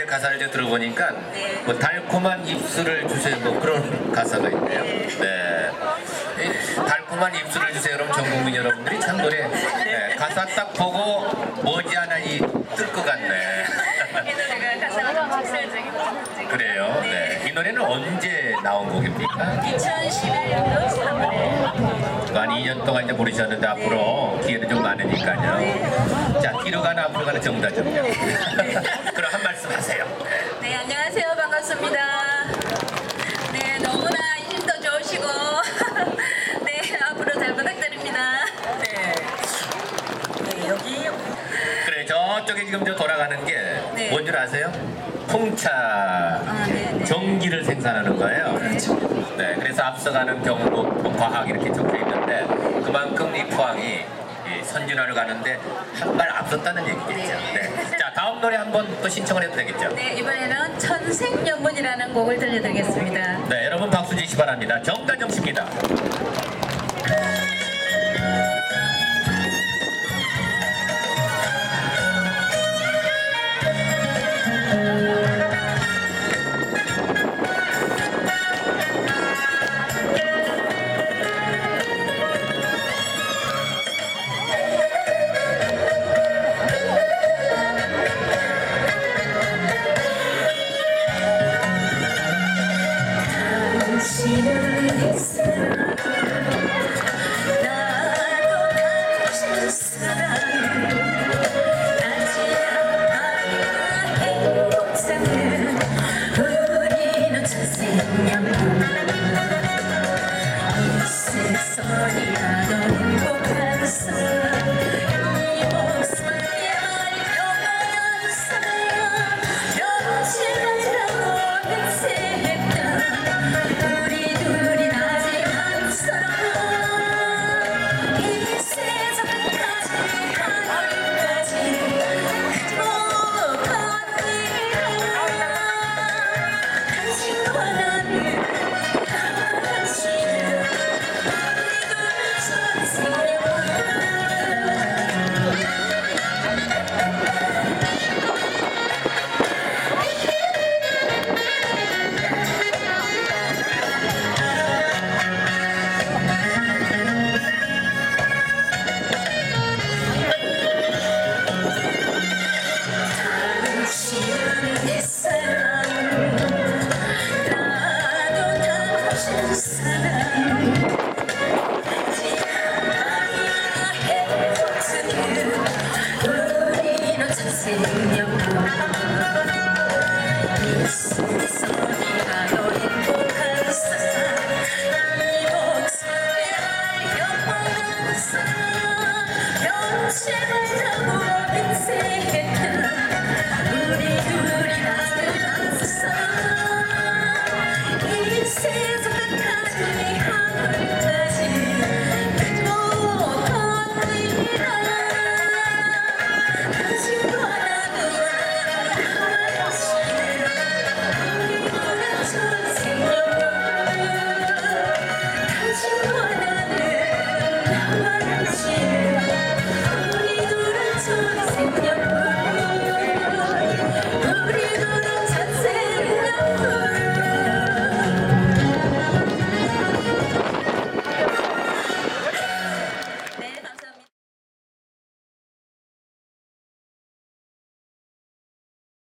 가사를 이제 들어보니까 뭐 달콤한 입술을 주세요 뭐 그런 가사가 있네요. 네. 달콤한 입술을 주세요. 그럼 전 국민 여러분들이 참 노래 가사 딱 보고 머지않아 뜰 것 같네. 이 노래가 가사가 좀 직설적이고 그래요. 네. 이 노래는 언제 나온 곡입니까? 2011년도 3월에 한 2년 동안 이제 부르셨는데 앞으로 기회는 좀 많으니까요. 자, 뒤로 가나 앞으로 가나 정답 좀. 그럼 한 말씀 하세요. 네, 안녕하세요. 반갑습니다. 네, 너무나 힘도 좋으시고 네, 앞으로 잘 부탁드립니다. 네. 네, 여기 그래, 저쪽에 지금 저 돌아가는 게 네. 뭔 줄 아세요? 풍차 네. 전기를 생산하는 거예요. 그렇죠. 네, 그래서 앞서가는 경북 뭐 과학 이렇게 적혀 있는데 그만큼 이 포항이 이 선진화를 가는데 한 발 앞섰다는 얘기겠죠. 네. 자, 다음 노래 한번 또 신청을 해도 되겠죠? 네, 이번에는 천생연분이라는 곡을 들려드리겠습니다. 네, 여러분 박수 주시기 바랍니다. 정다정 씨입니다. 당신을 했어 나도 당신 사랑 아직 아무나 행복상은 우리는 천생연분 이 세상이라도 행복한 삶